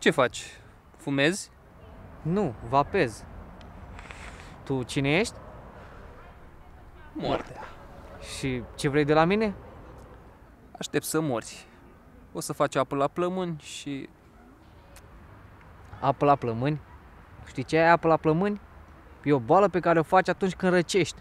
Ce faci? Fumezi? Nu, vapez. Tu cine ești? Moartea. Și ce vrei de la mine? Aștept să mori. O să faci apă la plămâni și... Apă la plămâni? Știi ce e apă la plămâni? E o boală pe care o faci atunci când răcești.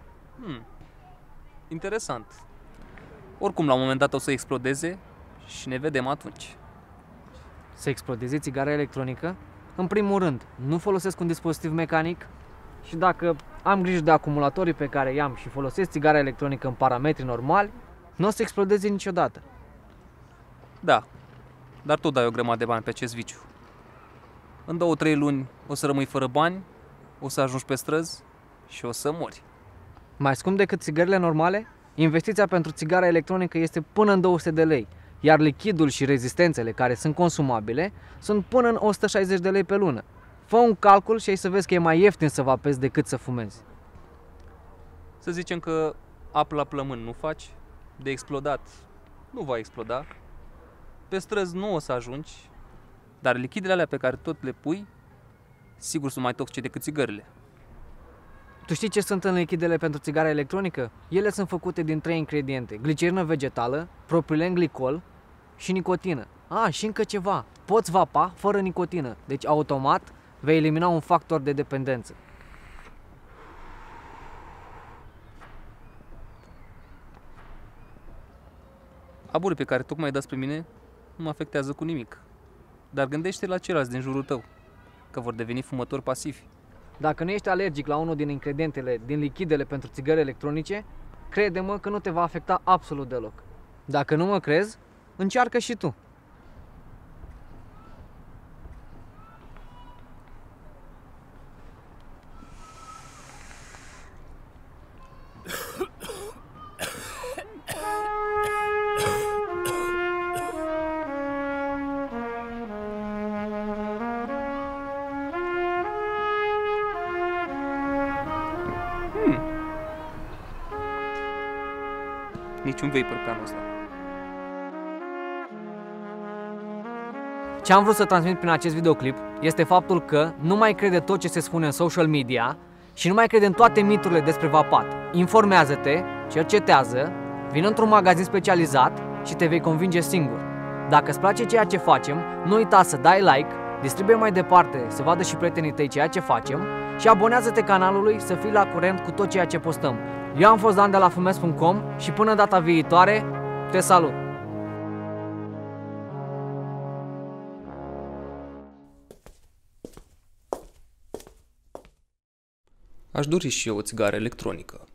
Interesant. Oricum, la un moment dat o să explodeze și ne vedem atunci. Să explodeze țigara electronică? În primul rând, nu folosesc un dispozitiv mecanic și dacă am grijă de acumulatorii pe care i-am și folosesc țigara electronică în parametri normali, nu o să explodeze niciodată. Da, dar tu dai o grămadă de bani pe acest viciu. În 2-3 luni o să rămâi fără bani, o să ajungi pe străzi și o să mori. Mai scump decât țigările normale? Investiția pentru țigara electronică este până în 200 de lei, iar lichidul și rezistențele care sunt consumabile sunt până în 160 de lei pe lună. Fă un calcul și ai să vezi că e mai ieftin să vapezi decât să fumezi. Să zicem că apă la plămâni nu faci, de explodat nu va exploda, pe străzi nu o să ajungi, dar lichidele alea pe care tot le pui, sigur sunt mai toxice decât țigările. Tu știi ce sunt în lichidele pentru țigara electronică? Ele sunt făcute din 3 ingrediente: glicerină vegetală, propilen glicol și nicotină. Și încă ceva, poți vapa fără nicotină, deci automat vei elimina un factor de dependență. Aburii pe care tocmai îi dă spre mine nu mă afectează cu nimic, dar gândește la ceilalți din jurul tău, că vor deveni fumători pasivi. Dacă nu ești alergic la unul din ingredientele din lichidele pentru țigări electronice, crede-mă că nu te va afecta absolut deloc. Dacă nu mă crezi, încearcă și tu. Niciun vapor pe anul ăsta. Ce am vrut să transmit prin acest videoclip este faptul că nu mai crede tot ce se spune în social media și nu mai crede în toate miturile despre vapat. Informează-te, cercetează, vină într-un magazin specializat și te vei convinge singur. Dacă îți place ceea ce facem, nu uita să dai like, distribuie mai departe să vadă și prietenii tăi ceea ce facem și abonează-te canalului să fii la curent cu tot ceea ce postăm. Eu am fost Dan de la Fumes.com și până data viitoare, te salut! Aș dori și eu o țigară electronică.